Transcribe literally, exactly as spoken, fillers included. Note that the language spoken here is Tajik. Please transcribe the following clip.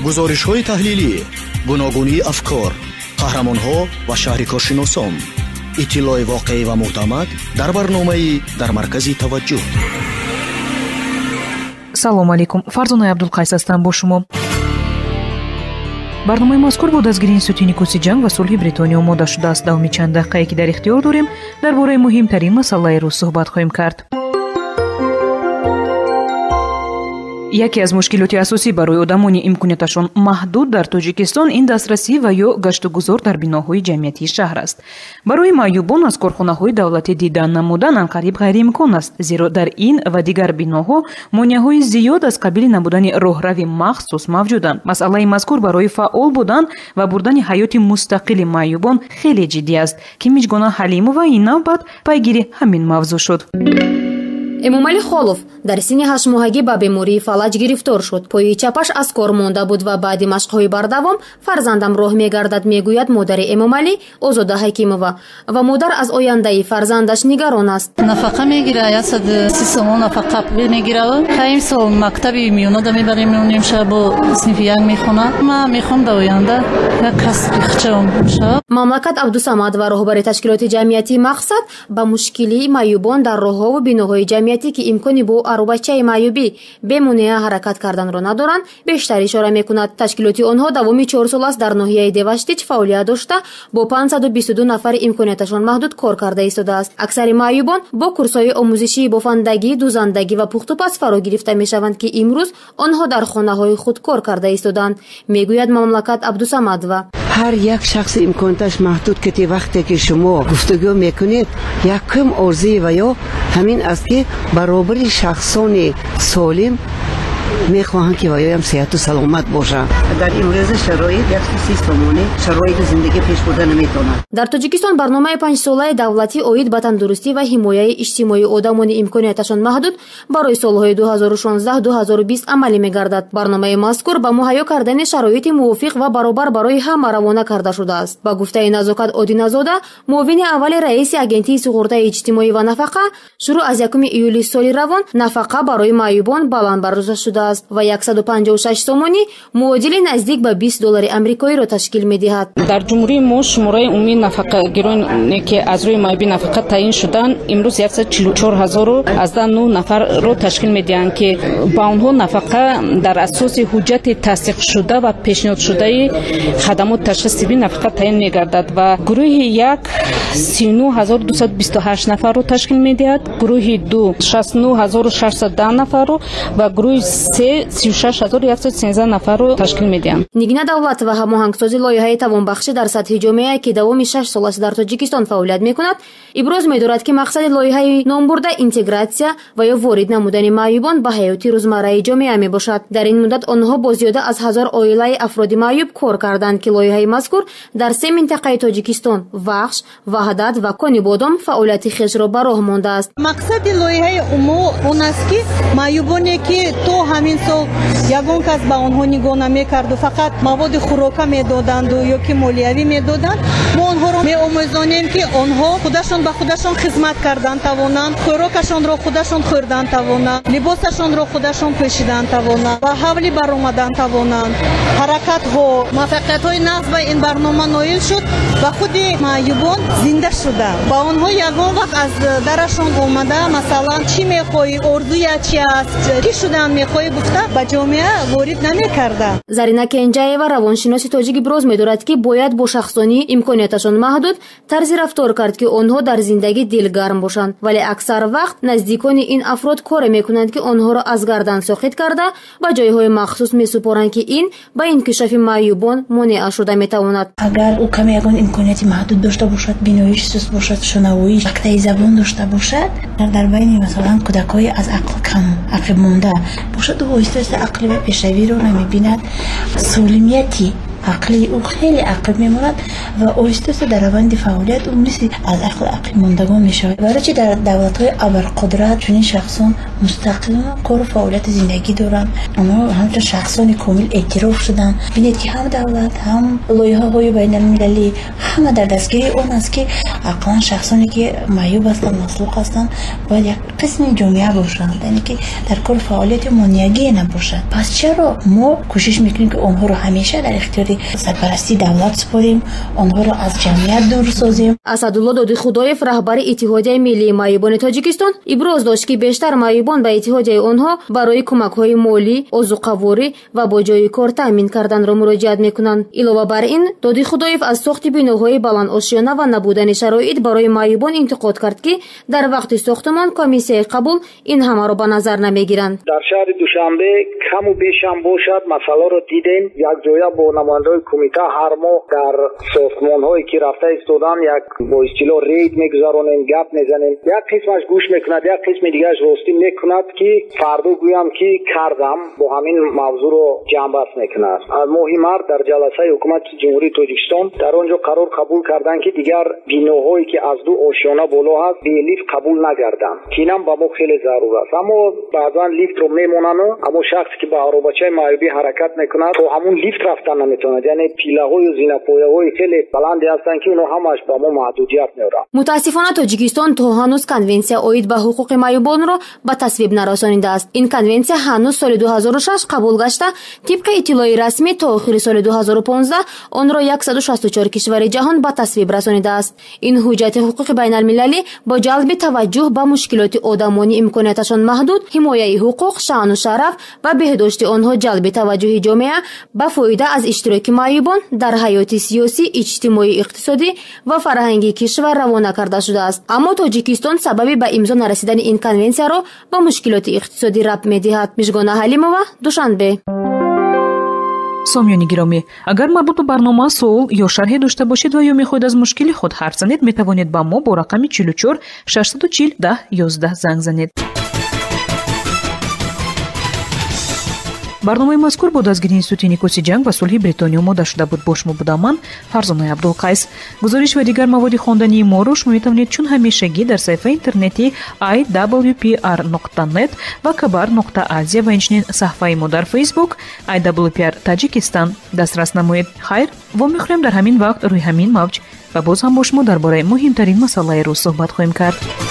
гузоришҳои таҳлилӣ, гуногунии афкор, қаҳрамонҳо ва шаҳрикоршиносон. иттилои воқеӣ ва мӯътамад дар барномаи дар маркази таваҷҷӯҳ. салому алейкум. фарзонаи абдулқайс ҳастам бо шумо. барномаи мазкур бо дастгирии институти никуси ҷанг ва сулҳи бритониё омода шудааст. давоми чанд дақиқае ки дар ихтиёр дорем дар бораи муҳимтарин масъалаи рӯз суҳбат хоҳем кард. яке аз мушкилоти асосӣ барои одамони имконияташон маҳдуд дар тоҷикистон ин дастрасӣ ва ё гаштугузор дар биноҳои ҷамъиятии шаҳр аст. барои маъюбон аз корхонаҳои давлатӣ дидан намудан анқариб ғайриимкон аст, зеро дар ин ва дигар биноҳо монеаҳои зиёд аз қабили набудани роҳрави махсус мавҷуданд. масъалаи мазкур барои фаъол будан ва бурдани ҳаёти мустақили маъюбон хеле ҷиддӣ аст ки Миҷгона Ҳалимова ин навбат пайгири ҳамин мавзӯъ шуд. эмомалӣ Холов дар синни ҳаштмоҳагӣ ба бемории фалаҷ гирифтор шуд. пои чапаш аз кор монда буд ва баъди машқҳои бардавом фарзандам роҳ мегардад, мегӯяд модари Эмомалӣ Озода Ҳакимова, ва модар аз ояндаи фарзандаш нигарон аст. нафақа мегира ясад си сомон нафақа мегира. ҳаим сол мактаби миёнада мебарем меонем ша бо синфи як мехона. ма мехом да оянда як кас рихчаам ша. мамлакат Абдусамад ва роҳбари ташкилоти ҷамъиятии Мақсад ба мушкилии маъюбон дар роҳҳову биноҳои ҷамъиятӣ ки имкони бо аробачаи маъюбӣ бемонеа ҳаракат карданро надоранд бештар ишора мекунад. ташкилоти онҳо давоми чор сол аст дар ноҳияи Деваштич фаъолият дошта бо панҷсаду бисту ду нафари имконияташон маҳдуд кор карда истодааст. аксари маъюбон бо курсҳои омӯзишии бофандагӣ, дузандагӣ ва пухтупаз фаро гирифта мешаванд ки имрӯз онҳо дар хонаҳои худ кор карда истоданд, мегӯяд мамлакат Абдусамадова. ҳар як шахси имконаташ маҳдуд кати вақте ки шумо гуфтугӯ мекунед якум орзуи ва ё ҳамин аст ки баробари шахсони солим мехоҳам ки ваёям сеҳату саломат бошад. дар имрӯза шароит яксу си сомонӣ шароити зиндагӣ пеш бурда наметавонад. дар Тоҷикистон барномаи панҷсолаи давлатӣ оид ба тандурустӣ ва ҳимояи иҷтимоии одамони имконияташон маҳдуд барои солҳои ду ҳазору шонздаҳ - ду ҳазору бист амалӣ мегардад. барномаи мазкур ба муҳайё кардани шароити мувофиқ ва баробар барои ҳама равона карда шудааст. ба гуфтаи Назокат Одиназода, муовини аввали раиси агентии суғуртаи иҷтимоӣ ва нафақа, шурӯъ аз якуми июли соли равон нафақа барои маъюбон баландбарӯза шудааст ва яксаду панҷоҳу шаш сомонӣ муодили наздик ба бист доллари амрикоиро ташкил медиҳад. дар ҷумҳурии мо шумораи умумии нафақагироне ки аз рӯи маъюбӣ нафақа таъин шуданд имрӯз яксад чилу чор ҳазору аздаҳ нӯҳ нафарро ташкил медиҳанд ки ба онҳо нафақа дар асоси ҳуҷҷати тасдиқшуда ва пешниҳодшудаи хадамот ташхис тиббӣ нафақа таъин мегардад ва гурӯҳи як сию нӯҳ ҳазору дусаду бисту ҳашт нафарро ташкил медиҳад, гурӯҳи ду шасту нӯҳ ҳазору шашсад даҳ нафарро ва гурӯҳи се сию шаш ҳазору яксад сенздаҳ нафарро ташкил медиҳанд. нигина давлат ва ҳамоҳангсози лоиҳаи тавонбахшӣ дар сатҳи ҷомеае ки давоми шаш сол аст дар Тоҷикистон фаъолият мекунад, иброз медорад ки мақсади лоиҳаи номбурда интегратсия ва ё ворид намудани маъюбон ба ҳаёти рӯзмарраи ҷомеа мебошад. дар ин муддат онҳо бо зиёда аз ҳазор оилаи афроди маъюб кор карданд ки лоиҳаи мазкур дар се минтақаи Тоҷикистон Вахш, Ваҳдат ва Кони Бодом фаъолияти хешро ба роҳ мондааст. мақсади лоиҳаи умо он аст ки маъюбоне ки то ҳамин сол ягон кас ба онҳо нигоҳ намекарду фақат маводи хӯрока медоданду ё ки молиявӣ медоданд, мо онҳоро меомӯзонем ки онҳо худашон ба худашон хизмат кардан тавонанд, хӯрокашонро худашон хӯрдан тавонанд, либосашонро худашон пӯшидан тавонанд ва ҳавлӣ баромадан тавонанд. ҳаракатҳо муваффақиятҳои нағз ба ин барнома ноил шуд ва худи маъюбон зинда шуда. ба онҳо ягон вақт аз дарашон омада масалан чӣ мехоҳӣ, орзуят чи аст, чӣ шудан мехоҳӣ гуфта ба ҷомеа ворид намекарда. Зарина Кенҷаева равоншиноси тоҷик иброз медорад ки бояд бо шахсони имконияташон маҳдуд тарзи рафтор кард ки онҳо дар зиндагӣ дилгарм бошанд, вале аксар вақт наздикони ин афрод коре мекунанд ки онҳоро аз гардан соқит карда ба ҷойҳои махсус месупоранд ки ин ба инкишофи маъюбон монеа шуда метавонад. агар ӯ каме ягон имконияти маҳдуд дошта бошад, биноиш суст бошад, шунавоӣ вақтаи забон дошта бошад, дар байни масалан кӯдакҳои аз ақл кам ақиб монда бошад, ӯ оҳиста оҳиста ақли ва пешравиро намебинад. солимияти عقلی او خیلی عقب میماند و آهسته در روند فعالیت او مثل از عقل عقل ماندگان میشه. برای چی در دولت‌های ابرقدرت چنین شخصان مستقل کار و فعالیت زندگی دارن، اما همچنین شخصان کامل اعتراف شدن. ببینید که هم دولت هم لایحه‌های بین المللی همه در دستگیری اون است که عقلا شخصانی که معیوب هستند، مسلوق هستند باید یک قسم جامعه باشند، یعنی که در کار فعالیت مانعگی نباشند. پس چرا ما کوشش میکنیم که آنها رو همیشه در اختیار سرپرستی دولت سپاریم، آنها رو از جمعیت دور سازیم؟ اسدالله دادخدایف رهبر اتحادیه ملی معیوبان تاجیکستان ابراز داشت که بیشتر معیوبان به اتحادیه آنها برای کمک‌های مالی، آذوقه‌واری و با جای کار تامین کردن را مراجعت میکنند. علاوه بر این دادخدایف از ساخت بیناهای بلند آشیانه و نبودن شرایط برای معیوبان انتقاد کرد که در وقت ساختمان کمیسیه قبول این همه را به نظر نمیگیرند. در شهر دوشنبه کم و بیش هم باشد مسئله را دیدیم. یک جایی با نمایندگان کمیته هر ماه در ساختمان‌هایی که رفته ایستادن یک با اصطلاح رید میگذارونیم، گپ میزنیم. یک قسمش گوش میکند، یک قسم دیگه‌اش راستی میکند که فردا گویم که کردم با همین موضوع رو جمع بحث میکند. مهم‌تر در جلسه حکومت جمهوری تاجیکستان در آنجا قرار قبول کردن که دیگر بیناهایی که از دو آشیانه بالا هست به لیفت قبول نگردن. که اینم با ما خیلی ضرور است. اما بعضا لیفت رو میمونن، اما شخصی که به آروبچه معیوبی حرکت میکنه تو همون لیفت رفتن نمیتونه، یعنی پیله‌های و زینه‌پایه‌های خیلی بلندی هستن که اونها همش با ما محدودیت میارن. متاسفانه تاجیکستان تا هنوز کنونسیا اوید به حقوق معیوبان را به تصویب نرسانیده است. این کنونسیا هنوز سال دو هزار و شش قبول گشته. طبق اطلاع رسمی تا آخر سال دو هزار و پانزده آن را صد و شصت و چهار کشور جهان به تصویب رسانیده است. این حجت حقوق بین المللی با جلب توجه به مشکلات آدمانی امکاناتشان محدود، حمایت حقوق، شأن و شرف و بهداشت آنها جلب توجه جامعه به فایده از اشتراک معیوبان در حیات سیاسی، اجتماعی، اقتصادی و فرهنگی کشور روانه کرده شده است. اما تاجیکستان سبب به امضا نرسیدن این کنونسیا را به مشکلات اقتصادی ربط می‌دهد. مژگان حلیمова، دوشنبه. سامیانی گرامی، اگر مربوط به برنامه سوال یا شرح داشته باشید و یا میخواهید از مشکل خود حرف زنید، میتوانید با ما با رقم چهل و چهار ششصد و چهل ده یازده زنگ زنید. برنامه مذکور با دستگیری انستیتوت نیکوسی جنگ و صلح بریتانیا آماده شده بود. با شما بودم من فرزانه عبدالقیس. گزارش و دیگر مواد خواندنی ما رو شما میتوانید چون همیشگی در صفحه اینترنتی آی دبلیو پی آر نقطه نت و کبار نقطه آزیا و اینچنین صفحه ما در فیسبوک آی دبلیو پی آر تاجیکستان دسترس نمایید. خیر و میخوایم در همین وقت روی همین موج و باز هم با شما درباره مهمترین مسائل روز صحبت خواهیم کرد.